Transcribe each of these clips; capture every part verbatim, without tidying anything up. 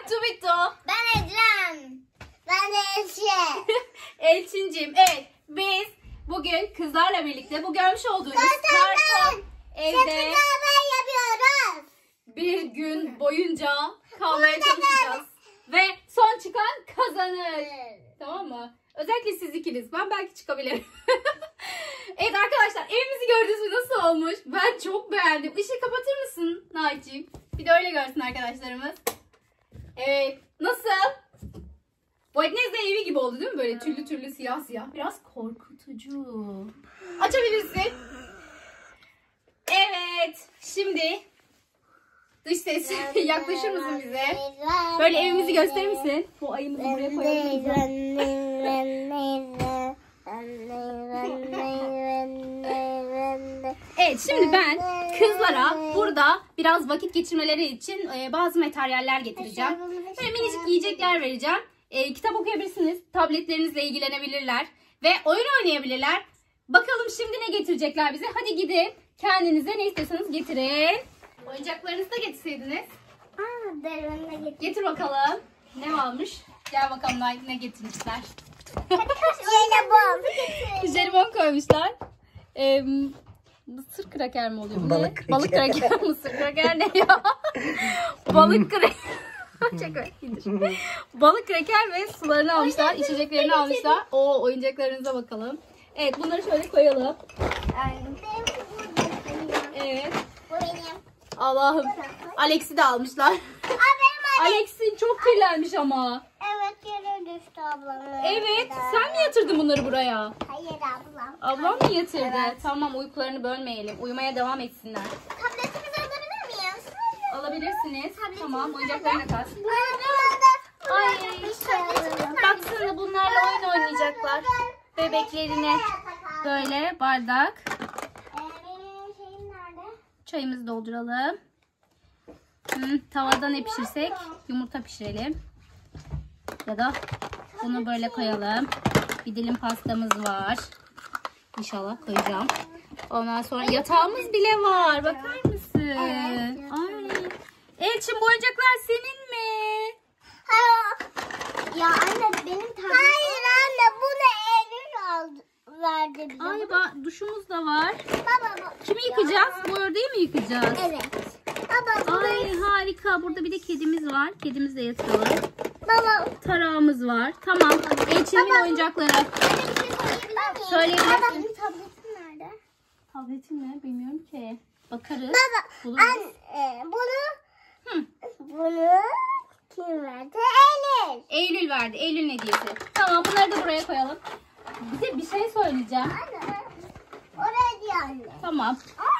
Tubito. Ben Ecem. Ben de Elçin. Elçinciğim, evet. Biz bugün kızlarla birlikte bu görmüş olduğunuz karton evde yapıyoruz. bir gün boyunca kalmaya çalışacağız. Ve son çıkan kazanır. Tamam mı? Özellikle siz ikiniz. Ben belki çıkabilirim. Evet arkadaşlar, evimizi gördünüz mü? Nasıl olmuş? Ben çok beğendim. Işığı kapatır mısın Naciğim? Bir de öyle görsün arkadaşlarımız. Evet. Nasıl? Bu Ednez'de evi gibi oldu değil mi? Böyle tüllü tüllü siyah siyah. Biraz korkutucu. Açabilirsin. Evet. Şimdi dış ses yaklaşır mısın bize? Böyle evimizi gösterir misin? Bu ayımızı buraya koyalım. Evet, şimdi ben kızlara burada biraz vakit geçirmeleri için e, bazı materyaller getireceğim. Böyle minicik yiyecekler vereceğim. E, kitap okuyabilirsiniz. Tabletlerinizle ilgilenebilirler. Ve oyun oynayabilirler. Bakalım şimdi ne getirecekler bize. Hadi gidin. Kendinize ne istiyorsanız getirin. Oyuncaklarınızı da getirseydiniz. Getir bakalım. Ne varmış? Gel bakalım ne getirmişler. Jelibon. Jelibon koymuşlar. Ee, mısır kraker mi oluyor? Bu Balık ne? kraker. Balık kraker. Mısır kraker ne ya? Balık kraker. Balık kraker ve sularını almışlar. İçeceklerini almışlar. Oo, oyuncaklarınıza bakalım. Evet, bunları şöyle koyalım. Evet. Bu benim. Allah'ım. Alex'i de almışlar. Alex'in çok kirlenmiş ama. Evet, yere düştü ablam. Evet. Sen mi yatırdın bunları buraya? Hayır ablam. Ablam mı yatırdı? Evet. Tamam, uykularını bölmeyelim. Uyumaya devam etsinler. Tabletimizi alabilir miyiz? Alabilirsiniz. Tabletimizi Tamam, oyuncaklarına kat. Ay, Baksana, bunlarla oyun oynayacaklar. Bebeklerine böyle bardak. Benim şeyim nerede? Çayımızı dolduralım. Hmm, tavada ne pişirsek? Yumurta pişirelim. Ya da bunu böyle koyalım. Bir dilim pastamız var. İnşallah koyacağım. Ondan sonra yatağımız bile var. Bakar mısın? Ay. Elçin, bu oyuncaklar senin mi? Hayır. Ya anne, benim tabletim. Hayır anne, bunu Eylül aldı, verdi bize. Ay, ba- duşumuz da var. Baba bu. Kimi yıkayacağız? Bu ördeği mi yıkayacağız? Evet. Baba bu. Ay, harika. Burada bir de kedimiz var. Kedimiz de yatıyor. Baba. Tarağımız var. Tamam. Elçin'in oyuncakları. Söyleyebilirsin. Baba, benim tabletim nerede? Tabletin mi? Bilmiyorum ki. Bakarız. Baba. Buluruz. Anne, bunu. Hı. Bunu kim verdi? Eylül. Eylül verdi. Eylül hediyesi. Tamam, bunları da buraya koyalım. Bize bir şey söyleyeceğim. Anne. Oraya diyor anne. Tamam.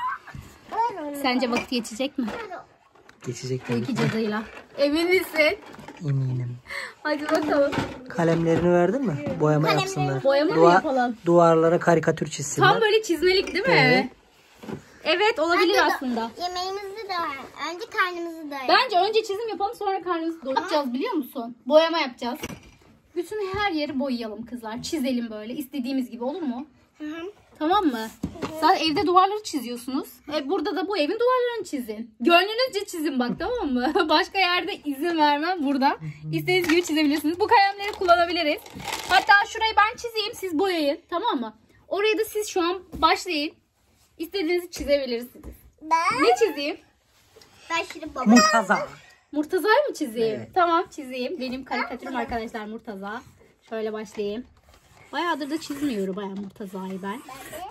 Ver onu. Sence vakit geçecek mi? Geçecek Bu tabii iki ki. cadıyla. Emin misin? Eminim. Hadi bakalım. Kalemlerini verdin mi? Boyama Kalemleri- yapsınlar. Boyama mı Duvar- yapalım? Duvarlara karikatür çizsinler. Tam böyle çizmelik değil mi? Evet. Evet, olabilir Anne, aslında. Yemeğimizi de ver. Önce karnımızı doyur. Bence önce çizim yapalım, sonra karnımızı doyuracağız, biliyor musun? Boyama yapacağız. Bütün her yeri boyayalım kızlar. Çizelim böyle. İstediğimiz gibi, olur mu? Hı hı. Tamam mı? Zaten evde duvarları çiziyorsunuz. E, burada da bu evin duvarlarını çizin. Gönlünüzce çizin bak, tamam mı? Başka yerde izin vermem burada. İstediğiniz gibi çizebilirsiniz. Bu kalemleri kullanabiliriz. Hatta şurayı ben çizeyim, siz boyayın. Tamam mı? Oraya da siz şu an başlayın. İstediğinizi çizebilirsiniz. Ben, Ne çizeyim? ben şimdi baba. Murtaza. Murtaza'yı mı çizeyim? Evet. Tamam, çizeyim. Benim karikatürüm arkadaşlar Murtaza. Şöyle başlayayım. Bayağıdır da çizmiyorum bayağı Murtaza'yı ben.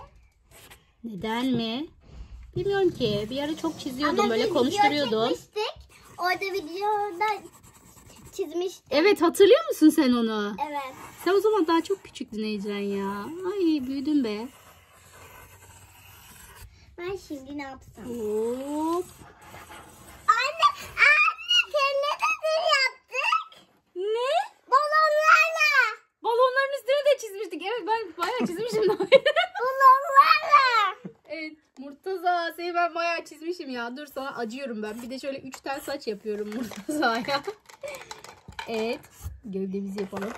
Neden mi? Bilmiyorum ki. Bir ara çok çiziyordum, Ama böyle biz konuşturuyordum. video çekmiştik. Orada videoda çizmiştik. Evet, hatırlıyor musun sen onu? Evet. Sen o zaman daha çok küçüktün Ecren ya. Ay, büyüdün be. Ben şimdi ne yapsam? Hop. Anne, anne, seninle de bir yaptık. Ne? Balonlarla. Balonların üstüne de çizmiştik. Evet, ben bayağı çizmişim. Balonlarla. Evet, Murtaza, seni ben bayağı çizmişim ya. Dur, sana acıyorum ben. Bir de şöyle üç tane saç yapıyorum Murtaza'ya. Evet, gövdemizi yapalım.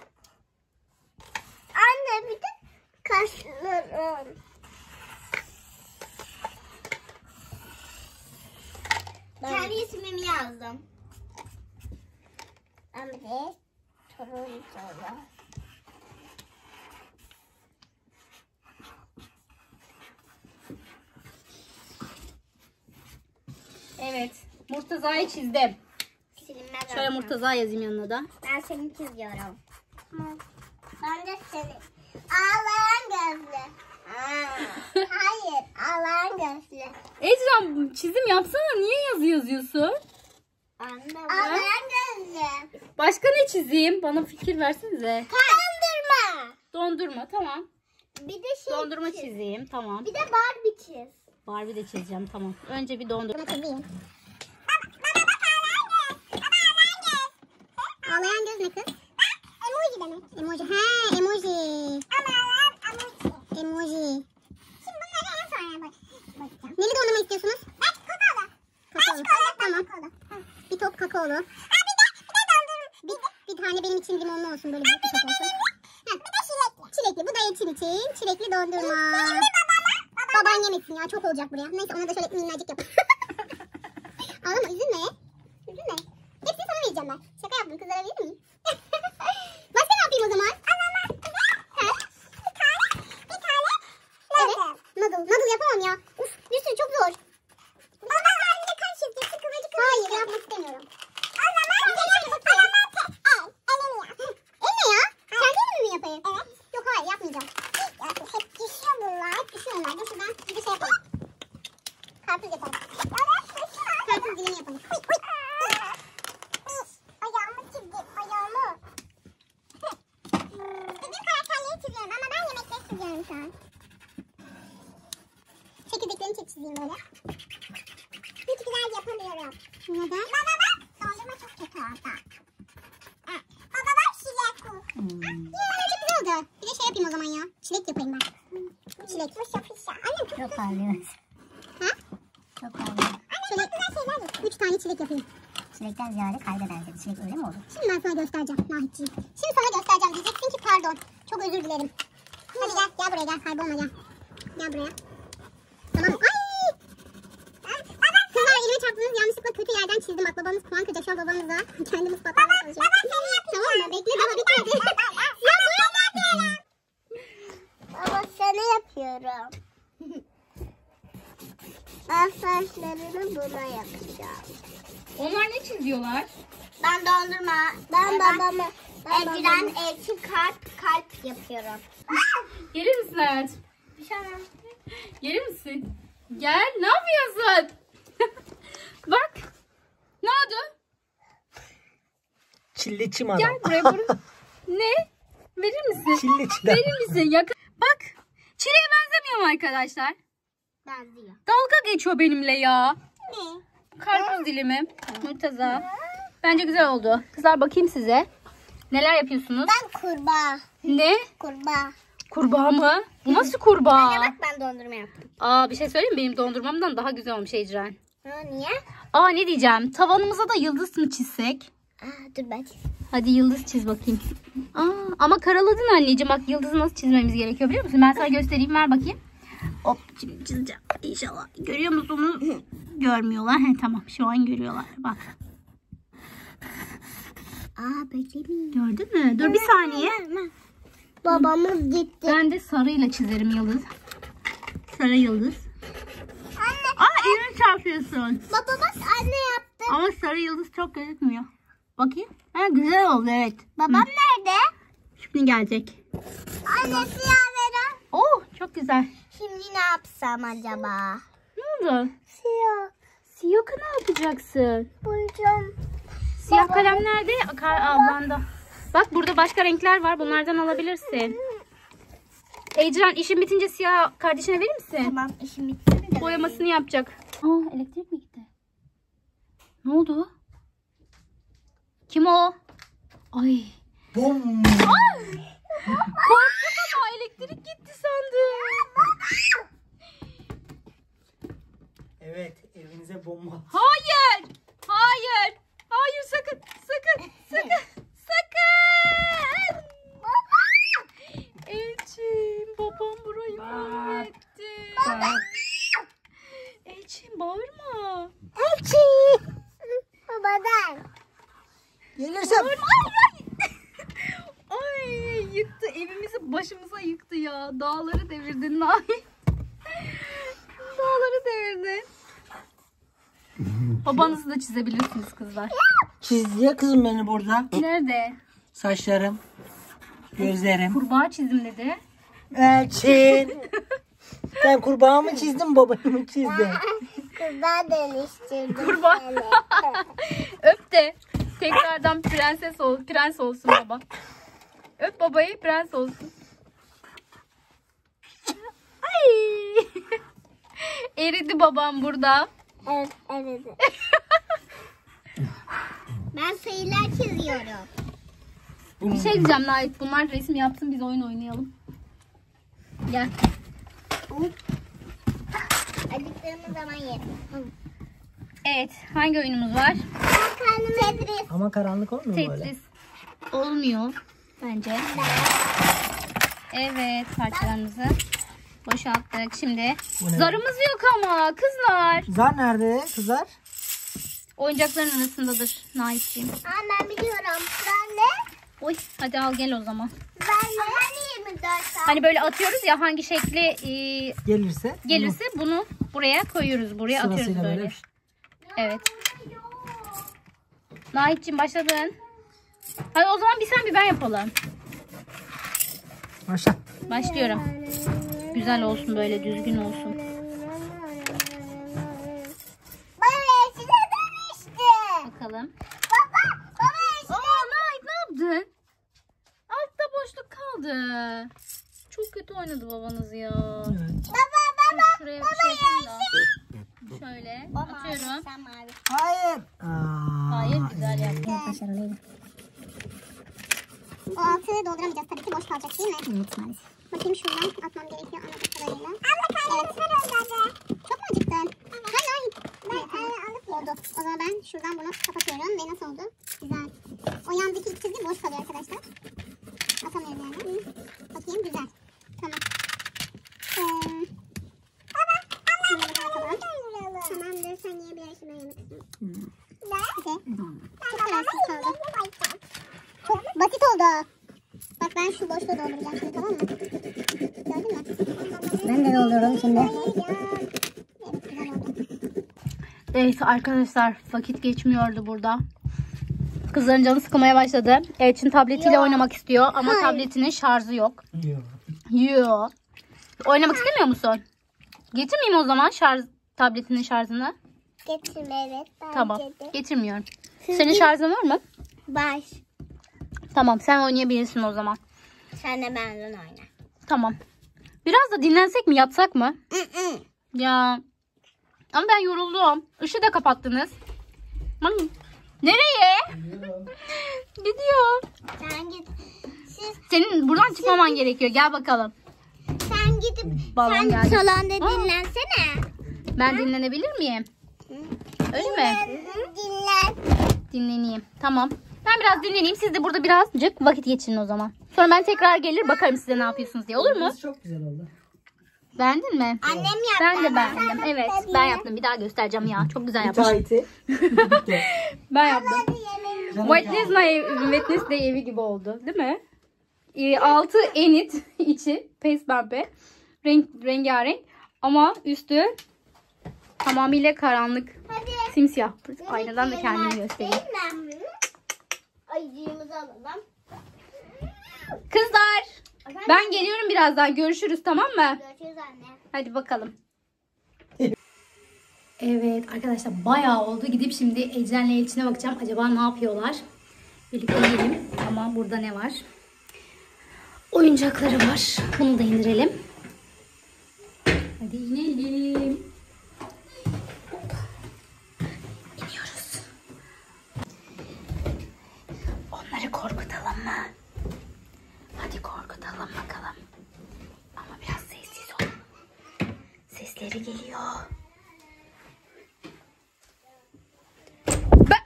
Anne, bir de kaşlarım. Kendi ismimi yazdım. Pembe, turuncu. Evet. Murtaza'yı çizdim. Silinmez Şöyle olsun. Murtaza yazayım yanına da. Ben seni çiziyorum. Ben de seni. Ağlayan gözlü. Aa, hayır, ağlayan gözlü. Ecren çizim yapsana. Niye yazı yazıyorsun? Anne, ağlayan gözlü. Başka ne çizeyim? Bana fikir versenize. Dondurma. Dondurma tamam. Bir de şey Dondurma çiz. çizeyim tamam. Bir de Barbie çiz. Barbie de çizeceğim tamam. Önce bir dondurma. Bunu çizeyim. Ağlayan göz ne kız? Emoji demek. Emoji. He, emoji. Ağlayan emoji. Emoji. Şimdi bunları en sonra bakacağım. Neli dondurma istiyorsunuz? Ben kakaolu. Kakaolu. Tamam. Bir top kakaolu. Bir de, bir de dondurma. Bir, bir tane benim için limonlu olsun. Böyle büyük bir top olsun. Heh. Bir de çilekli. Çilekli. Bu da için için. Çilekli dondurma. Şimdi babama. Baban yemesin ya. Çok olacak buraya. Neyse ona da şöyle minnacık yap. Ağlama üzülme. Üzülme. Hepsini sana vereceğim ben. Şaka yaptım. Kızarabilir miyim? Başka ne yapayım o zaman? Ha? Bir tane. Bir tane. Evet. Noodle. Noodle yapamam ya. Uf, bir sürü çok zor. Ama halinde kaç çizgisi kıvırcık kıvırcık. Hayır yapmak istemiyorum. O zaman gidelim. El. Elini yap. El ne ya? Kendi elimi mi yapayım? Evet. Yok hayır yapmayacağım. Hep düşüyor bunlar. Düşüyor bunlar. Dur şuradan bir şey yapalım. Karpuz yapalım. Karpuz dilimi yapalım. Ayağımı çizdim. Ayağımı. Bizim karakterleri çiziyorum ama ben yemekleri çiziyorum şu an. Çekirdeklerini çek çizeyim böyle. Hiç güzel yapamıyorum. Neden? Baba bak. Dondurma çok kötü orada. Baba bak çilek bu. Hmm. Ya çok güzel oldu. Bir de şey yapayım o zaman ya. Çilek yapayım ben. Çilek. Fışa fışa. Annem çok Çok ağlıyoruz. Ha? Çok ağlıyoruz. Annem çok güzel şeyler yapıyor. Üç tane çilek yapayım. Çilekten ziyade kalbe benzedi. Çilek öyle mi oldu? Şimdi ben sana göstereceğim Nahitciğim. Şimdi sana göstereceğim diyeceksin ki pardon. Çok özür dilerim. Hadi gel gel buraya gel kaybolma gel. Gel buraya. Tamam mı? Ay! Kızlar elime çarptınız yanlışlıkla kötü yerden çizdim. Bak babamız puan kıracak. Şu an babamızla kendimiz patlamaya çalışıyoruz. Baba seni yapacağım. Tamam mı? Bekle daha bitmedi. Ya boya yapıyorum. Baba seni yapıyorum. Ben saçlarını buna yapacağım. Onlar ne çiziyorlar? Ben dondurma. Ben babamı. Ecren, Elçin kalp kalp yapıyorum. Gelir misin hayatım? Gelir misin? Gel. Ne yapıyorsun? Bak. Ne oldu? Çilliçim adam. Gel buraya buraya. Ne? Verir misin? Çilliçim. Verir misin? Yakın. Bak. Çileğe benzemiyor mu arkadaşlar? Benziyor. Dalga geçiyor benimle ya. Ne? Karpuz dilimi. Murtaza. Bence güzel oldu. Kızlar bakayım size. Neler yapıyorsunuz? Ben kurbağa. Ne? Kurbağa. Kurbağa mı? Bu nasıl kurbağa? Bak ben dondurma yaptım. Aa bir şey söyleyeyim mi? Benim dondurmamdan daha güzel olmuş Ecren. Ha, niye? Aa ne diyeceğim? Tavanımıza da yıldız mı çizsek? Aa, dur ben çizeyim. Hadi yıldız çiz bakayım. Aa ama karaladın anneciğim. Bak yıldızı nasıl çizmemiz gerekiyor biliyor musun? Ben sana göstereyim, ver bakayım. Hop şimdi çizeceğim. İnşallah. Görüyor musunuz? Görmüyorlar. He, tamam şu an görüyorlar. Bak. Aa bekleyeyim. Gördün mü? Dur bir saniye. Babamız gitti. Ben de sarıyla çizerim yıldız. Sarı yıldız. Anne. Aa elini çarpıyorsun. Baba bak anne yaptı. Ama sarı yıldız çok gözükmüyor. Bakayım. Ha, güzel oldu evet. Babam Hı. nerede? Şimdi gelecek. Anne siyah veren. Oo çok güzel. Şimdi ne yapsam acaba? Ne oldu? Siyah. Siyah ne yapacaksın? Bulacağım. Siyah kalem nerede? Kar ablanda. Bak burada başka renkler var. Bunlardan alabilirsin. Ecren işin bitince siyah kardeşine verir misin? Tamam işim bitti. Boyamasını yapacak. Aa elektrik mi gitti? Ne oldu? Kim o? Ay. Bom. Korktum ama elektrik gitti sandım. Evet, evinize bomba. Hayır. Hayır. Hayır sakın. Sakın. Sakın. Sakın. Elçin babam burayı mahvetti. Elçin bağırma. Elçin. Babadan. Gelirsem. Ay yıktı evimizi başımıza yıktı ya. Dağları devirdin Nail. Dağları devirdin. Babanızı da çizebilirsiniz kızlar. Çiz ya kızım beni burada. Nerede? Saçlarım. Gözlerim. Kurbağa çizdim dedi. Elçin. Sen kurbağa mı çizdin babayı mı çizdin? Kurbağa dönüştürdüm. Kurbağa. Öp de tekrardan prenses ol, prens olsun baba. Öp babayı, prens olsun. Ay. Eridi babam burada. Evet, evet. Ben sayılar çiziyorum. Bir şey diyeceğim Nait. Bunlar resim yapsın, biz oyun oynayalım. Gel. Acıktığımız zaman yerim. Evet. Hangi oyunumuz var? Tetris. Ama karanlık olmuyor mu böyle? Tetris. Olmuyor. Bence. Evet. Parçalarımızı boşalttık. Şimdi Bu ne? zarımız yok ama kızlar. Zar nerede kızlar? Oyuncakların arasındadır Nait'ciğim. Aa, ben biliyorum. Ben de. Oy, hadi al gel o zaman. Ben de. Hani yirmi dört saat. Hani böyle atıyoruz ya, hangi şekli e, Gelirse. gelirse bunu buraya koyuyoruz. Buraya atıyoruz Sırasıyla böyle. böyle. Evet. Nahit'cim başladın. Hadi o zaman bir sen bir ben yapalım. Başla. Başlıyorum. Güzel olsun, böyle düzgün olsun. Baba eşine dönüştü. Bakalım. Baba, baba eşine. Aa Nahit, ne yaptın? Altta boşluk kaldı. Çok kötü oynadı babanız ya. Evet. Baba, baba. Şuraya bir şey yapayım da. Şöyle atıyorum. Sen mavi. Hayır. Aa, Hayır, güzel yaptın. Başarılıydı. O altını dolduramayacağız tabii ki, boş kalacak değil mi? Evet maalesef. Bakayım şuradan atmam gerekiyor anladığım kadarıyla. Abla karnımız var orada. Çok mu acıktın? Hayır hayır. Ben evet, alıp oldu. O zaman ben şuradan bunu kapatıyorum ve nasıl oldu? Güzel. O yandaki iki çizgi boş kalıyor arkadaşlar. Atamıyoruz yani. Bakayım güzel. Tamam. Ee, baba. Şunları da atalım. Tamamdır, sen yiyebilirsin, ben yemek istiyorum. Ne? Hadi. Çok kararsız kaldı. Çok basit oldu. Bak ben şu boşluğu dolduracağım şimdi, tamam mı? Gördün mü? Ben de dolduruyorum şimdi. Evet, güzel oldu. Evet arkadaşlar, vakit geçmiyordu burada. Kızların canı sıkılmaya başladı. Elçin tabletiyle Yok. oynamak istiyor ama Hayır. tabletinin şarjı yok. Yok. Yo. Oynamak istemiyor musun? Getirmeyeyim o zaman şarj tabletinin şarjını. Getirme, evet. Bence Tamam. de. Getirmiyorum. Senin şarjın var mı? Baş. Tamam, sen oynayabilirsin o zaman. Sen de benden oyna. Tamam. Biraz da dinlensek mi, yatsak mı? Ya. Ama ben yoruldum. Işığı da kapattınız. Lan, nereye? Gidiyor. Sen git. Siz, Senin buradan çıkmaman gerekiyor. Gel bakalım. sen gidip Balon sen geldi. salonda Aa. dinlensene. Ben dinlenebilir miyim? Öyle mi? Dinlen. Dinleneyim. Tamam. Ben biraz dinleneyim. Siz de burada birazcık vakit geçirin o zaman. Sonra ben tekrar gelir bakarım size ne yapıyorsunuz diye. Olur mu? Burası çok güzel oldu. Beğendin mi? Annem yaptı. Ben de ama beğendim. sen Evet, yapmadın. ben yaptım. Bir daha göstereceğim ya. Çok güzel yapmış. Müteahhiti. Bitti. Ben yaptım. Hadi yemeğimizi. Wednesday, ev, Wednesday evi gibi oldu. Değil mi? Ee, altı enit, içi pes pembe. Renk, rengarenk. Ama üstü tamamıyla karanlık. Hadi. Simsiyah. Aynadan da kendimi göstereyim. Ayıcığımızı alalım. Kızlar, ben geliyorum birazdan. Görüşürüz, tamam mı? Görüşürüz anne. Hadi bakalım. Evet arkadaşlar, bayağı oldu. Gidip şimdi Ecren'le Elçin'e bakacağım. Acaba ne yapıyorlar? Birlikte gidelim. Ama burada ne var? Oyuncakları var. Bunu da indirelim. Hadi inelim. Hop. İniyoruz. Onları korkutalım mı? Hadi korkutalım bakalım. Ama biraz sessiz ol. Sesleri geliyor. Ben,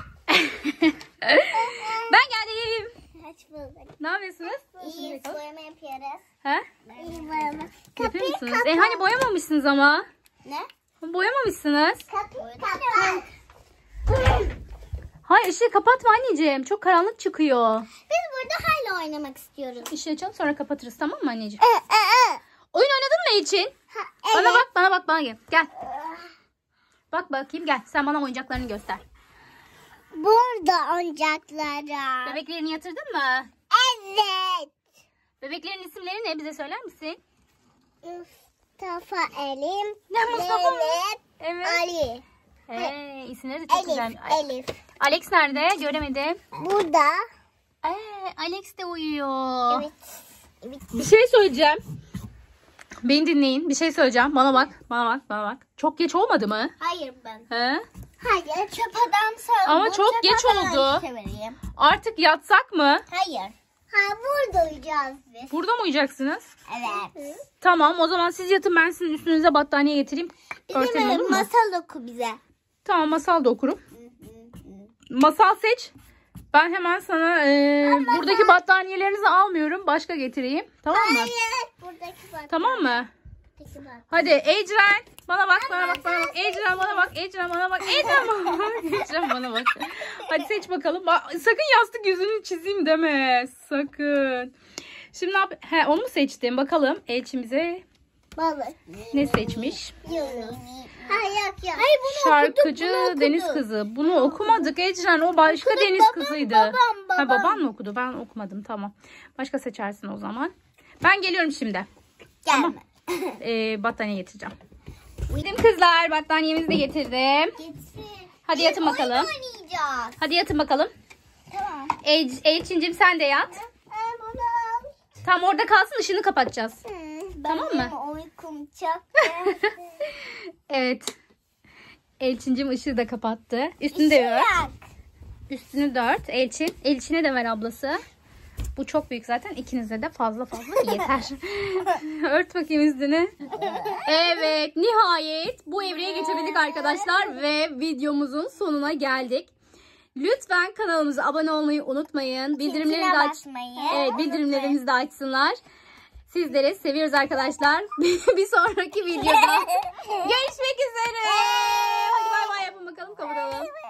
ben geldim. Hoş bulduk. Ne yapıyorsunuz? İyi, boyama yapıyoruz. He? İyi boyama. Yapıyor musunuz? E hani boyamamışsınız ama. Ne? Boyamamışsınız. Kapıyı kapat. Hayır ışığı kapatma anneciğim. Çok karanlık çıkıyor. Biz burada hala oynamak istiyoruz. Işığı açalım sonra kapatırız tamam mı anneciğim? Ee, e, e. Oyun oynadın mı için? Ha, Bana evet. bak bana bak bana gel. Gel. Bak bakayım gel. Sen bana oyuncaklarını göster. Burada oyuncaklara. Bebeklerini yatırdın mı? Evet. Bebeklerin isimleri ne? Bize söyler misin? Mustafa Elim. Ne Mustafa mı? Zeynep, Evet. Ali. Ee, isimleri de çok güzel. Elif. Ay, Elif. Alex nerede? Göremedim. Burada. Ee, Alex de uyuyor. Evet. Evet. Bir şey söyleyeceğim. Beni dinleyin. Bir şey söyleyeceğim. Bana bak. Bana bak. Bana bak. Çok geç olmadı mı? Hayır ben. He? Hayır çöp adam sen. Ama bu çok çöp geç adamı oldu. severim. Artık yatsak mı? Hayır. Ha burada uyuyacağız biz. Burada mı uyuyacaksınız? Evet. Tamam o zaman siz yatın ben sizin üstünüze battaniye getireyim. Örtelim olur Bizim mu? masal oku bize. Tamam masal da okurum. Masal seç. Ben hemen sana e, buradaki battaniyelerinizi almıyorum. Başka getireyim. Tamam mı? Hayır. Buradaki bak. Tamam mı? Buradaki bak. Hadi Ecren. Bana bak bana bak bana bak. Ecren bana bak. Ecren bana bak. Ecren bana bak. Ecren bana bak. Hadi seç bakalım. Bak, sakın yastık yüzünü çizeyim deme. Sakın. Şimdi ne yap? He, onu mu seçtim? Bakalım Elçimize Balık. ne seçmiş? Yunus. Hayır yok yok. Hayır bunu Şarkıcı okuduk, bunu okuduk. Deniz Kızı. Bunu okumadık Ecren. O başka Okuduk, Deniz babam, Kızıydı. babam, Ha, babam. baban mı okudu? Ben okumadım. Tamam. Başka seçersin o zaman. Ben geliyorum şimdi. Gelme. Ee, battaniye getireceğim. Uyudum kızlar. Battaniyemizi de getirdim. Gitsin. Hadi yatın Biz bakalım. oyun oynayacağız. Hadi yatın bakalım. Tamam. El, Elçincim sen de yat. Ee, bunu al. Tam orada kalsın ışığını kapatacağız. Hı, Tamam mı? benim uykum çok. Evet. Elçincim ışığı da kapattı. Üstünü de ört. Yak. Üstünü dört. Elçin. Elçine de ver ablası. Bu çok büyük zaten. İkinize de fazla fazla yeter. Ört bakayım üstünü. Evet. Nihayet bu evreye geçebildik arkadaşlar. Ve videomuzun sonuna geldik. Lütfen kanalımıza abone olmayı unutmayın. Bildirimleri de aç. basmayı Evet, bildirimlerimizi de açsınlar. Sizleri seviyoruz arkadaşlar. Bir sonraki videoda görüşmek üzere. Hadi bay bay yapın bakalım kapatalım.